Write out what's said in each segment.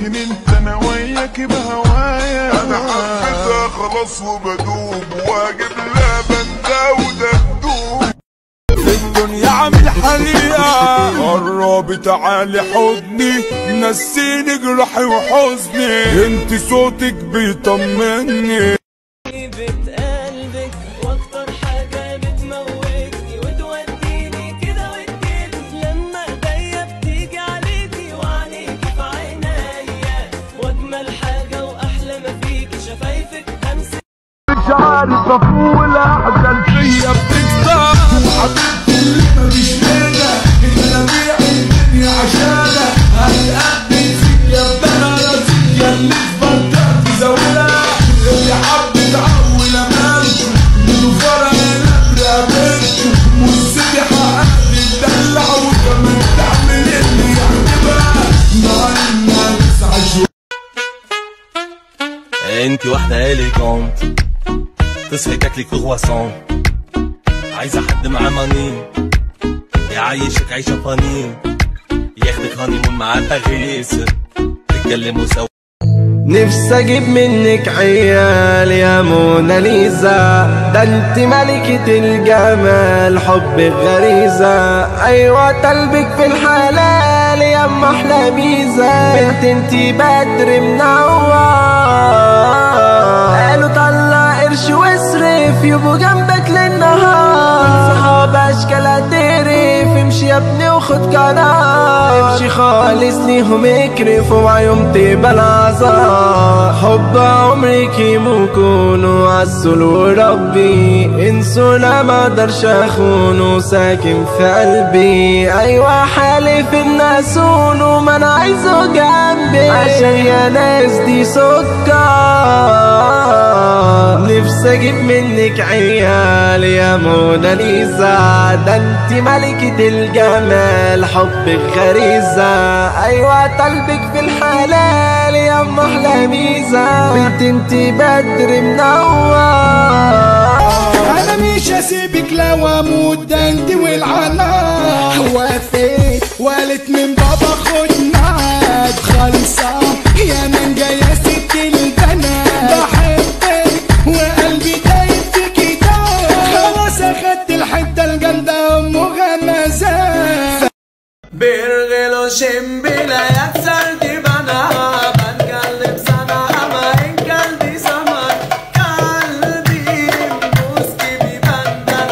لكن انت انا وياك بهوايا. انا حبيتها خلاص وبدوب واجيب لها بنده ودبدوب. في الدنيا عامل حاليا قربي تعالي حضني نسيني جرحي وحزني انت صوتك بيطمني. مش عارف اقول احزن فيا بتكتر حبيبتي اللي مفيش منها الا بيع الدنيا عشانها هتقدم فيك يا بلد يا اللي اتبطلت زولها اللي حب تعول امانته من فرع القبر قابلته والسيدي حقق الدلع وكمان تعمل اللي يعجبها مع انها تسعى شوية. انتي واحدة اليجونت تصحي تاكلي كرواسون عايزة حد معاه مانين يعيشك عيشة فانين ياخدك هانيمون معاه باريس تتكلموا سوا. نفسي اجيب منك عيال يا موناليزا ده انت ملكة الجمال حبك غريزة ايوه قلبك في الحلال يا ام احلى ميزة بنت انت بدر منور قالوا طلع قرش واصرف يبقوا جنبك للنهار صحاب اشكالها تقرف امشي يا ابني وخد قرار امشي خالص ليهم اكرف اوعى يوم تقبل عذاب حب عمرك يمكنوا عسل وربي انسوا لا ما اقدرش اخونه ساكن في قلبي ايوه حالف الناس وما انا عايزه جنبي عشان يا ناس دي سكر. نفسي اجيب منك عيال يا موناليزا ده انت ملكة الجمال حبك غريزة ايوه قلبك في الحلال يا ام احلى ميزة بنت انت بدر منور. انا مش هسيبك لو اموت ده انت والعناء وافيت وقالت من بابا خد معاك خالصة يا من جاية ست البنات بحبك وقلبي دايب فيكي دايب خلاص اخدت الحتة الجامدة ام غمزات بيرغلوا شمبلا يكسر دماغنا بنقلب سنة ما إن قلبي سمر قلبي موسكي بيبندل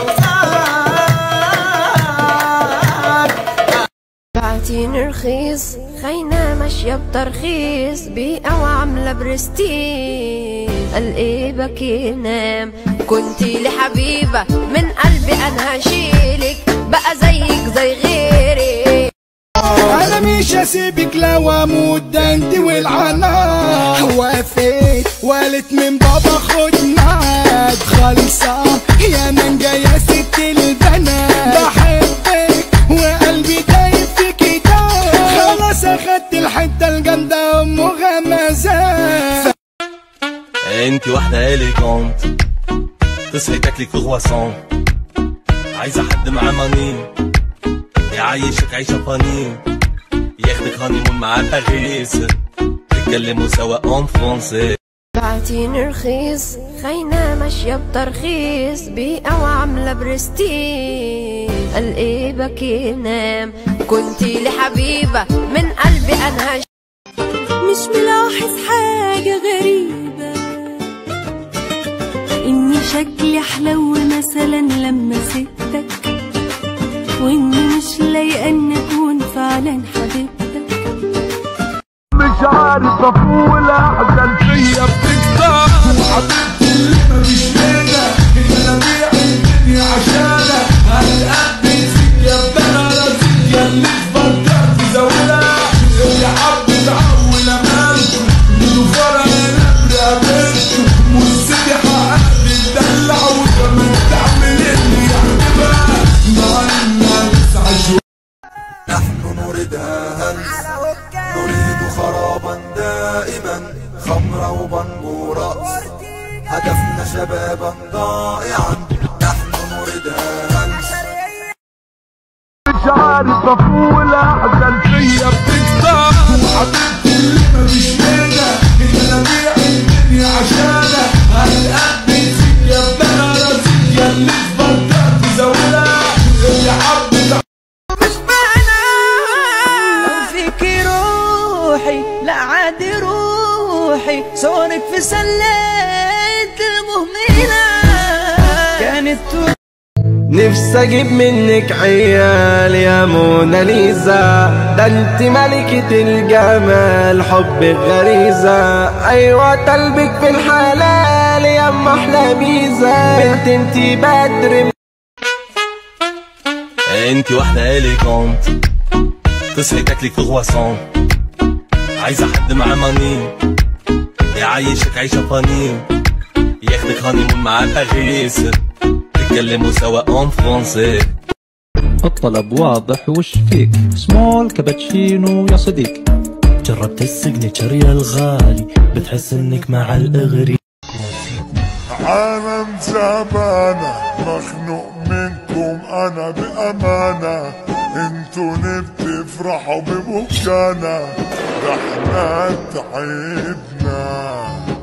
وسار بعتين رخيص خاينة ماشية بترخيص بيئة وعاملة برستيج قلبك ينام كنتي لحبيبة من قلبي انا هشيلك بقى زيك زي غيري. انا مش هسيبك لو اموت ده انت والعناء وافيت وقالت من بابا خد معاك خالصة يا من جاية ست البنات بحبك وقلبي دايب فيكي دايب خلاص اخدت الحتة الجامدة ام غمزات. انتي واحدة اليجونت تصحي تاكلي كرواسون عايزة حد معاه مانين يعيشك عيشة فانين ياخدك هانيمون معاه باريس تتكلموا سوا اون فرونسي. بعتين رخيص خاينة ماشية بترخيص بيئة وعاملة برستيج قلبك ينام كنتي لحبيبة من قلبي انا مش ملاحظ حاجة غريبة إني شكلي حلو مثلا لما سبتك وإني مش لايقة إن أكون فعلا حبيبتك مش عارف أقول أحزن فيا بتكتر حبيبتي اللي مفيش منها إلا بيع الدنيا عشانها هتقدم فيك يا بلد يا اللي اتبطلت زولها اللي حب تعول أمانته من فرع القبر قابلته والسيدي حقق الدلع وكمان تعمل اللي يعجبها مع إنها تسعى شوية. نحن نريدها هلس نريد خرابا دائما خمرا وبنجو رأس هدفنا شبابا ضائعا نحن نريدها هلس. مش عارف أقول أحزن فيا بتكتر حبيبتي اللي مفيش المهملة كانت نفسي اجيب منك عيال يا موناليزا، ده انت ملكة الجمال حبك غريزة، ايوه قلبك في الحلال يا ام احلى ميزة، بنت انت بدر. انت واحدة اليجونت تصحي تاكلي كرواسون، عايزة حد معاه مانين يعيشك عيشة فانين، ياخدك هانيمون مع باريس تتكلموا سوا اون فرونسي. الطلب واضح وش فيك؟ سمول كابتشينو يا صديق. جربت السيجنتشر يا الغالي بتحس انك مع الاغري. عالم تعبانة مخنوق منكم انا بامانة، انتوا بتفرحوا ببكانا، ده احنا تعبنا.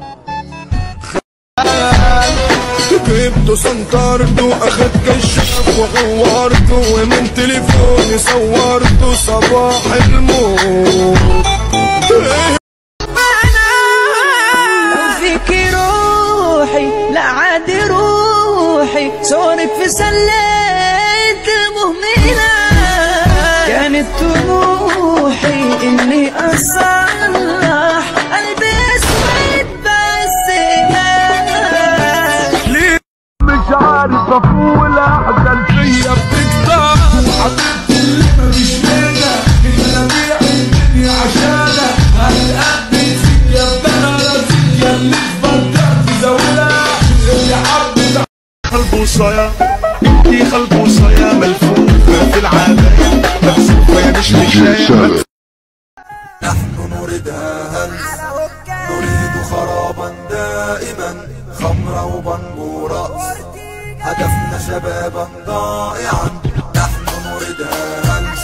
جبته سنترته اخد كشاف وغورته ومن تليفوني صورته صباح الموت. فيكي روحي لا عاد روحي صورك في سلة المهملة كانت طموحي اني اصلح قلبي اسود بس مش عارف افول احزن فيا بتكتر، وحبيبتي اللي مفيش منها الا بيع الدنيا عشانها، هتقدم فيك يا بنات يا اللي اتفرجت زولها اللي حبت خلبوصة انتي خلبوصة يا ملفوفة في العباية مكسوفة يا مش مشاية. نحن نريدها هنس نريد خرابا دائما خمرة وبنبورة هدفنا شبابا ضائعا نحن نريدها هنس.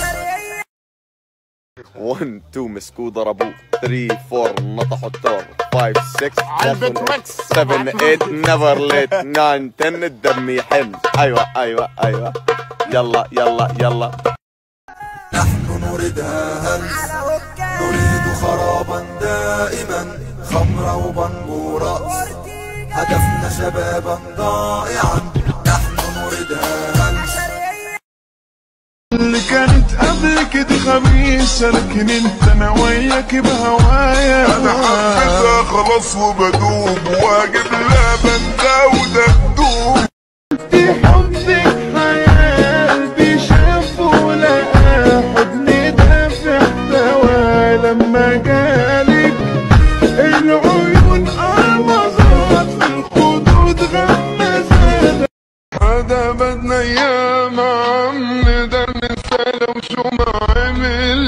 1 2 مسكو ضربوه 3 4 نطحوا الدور 5 6 7 8 نيفر ليت 9 10 الدم يحن. ايوه ايوه ايوه يلا يلا يلا. نحن نريدها هنس نريد خرابا دائما خمرة وبنبورة هدفنا شبابا ضائعا نحن نريدها هنس. اللي كانت قبلك دي خبيثة لكن انت انا وياك بهوايا، انا حبيتها خلاص وبدوب واجيب لها بنده ودبدوب. في حبك حياة قلبي شافه لقى حضني دافع سوا لما جالك العيون قمصات في الخدود غمزات. هذا بدنا اياه مع نقدر ننسى لو شو ما عمل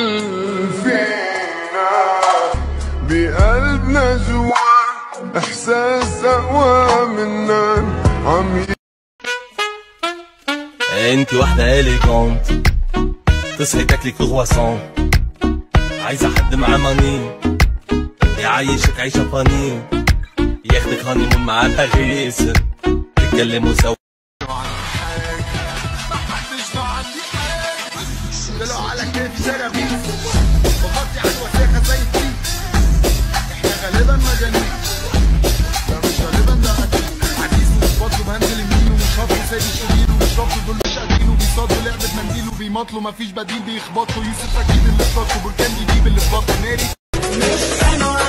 فينا بقلبنا جوا احساس اقوى منا عم. انت واحدة اليجونت تصحي تاكلي كرواسون، عايزة حد معاه مانين يعيشك عيشة فانين، ياخدك هانيمون مع باريس تتكلموا سوا. طلعوا على كيف شربيس بغطي على الوساخة زي التيك، احنا غالبا مجانين، ده مش غالبا ده قديم عديس ومش بطلب هنزل يمين ومش هطلب سايب شرير ومش رافض دول مش قادرين وبيصادوا لعبة منديل وبيمطلوا مفيش بديل بيخبطوا يوسف اكيد اللي في بطنه بركان بيجيب اللي في بطنه ناري.